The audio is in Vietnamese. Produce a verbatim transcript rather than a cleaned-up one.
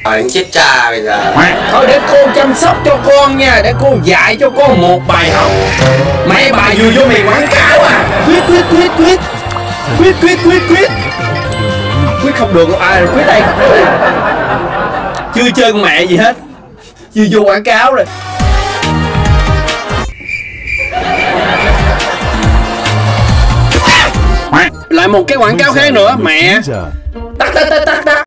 Anh chết cha bây giờ. Thôi để cô chăm sóc cho con nha, để cô dạy cho con một bài học. Mấy bà vừa vô mày quảng cáo à. Quyết quyết quyết quyết Quyết quyết quyết quyết Quyết không được. À quyết đây. Chưa chơi con mẹ gì hết, vừa vô quảng cáo rồi. Lại một cái quảng cáo khác nữa. Mẹ. Tắt tắt tắt tắt tắt.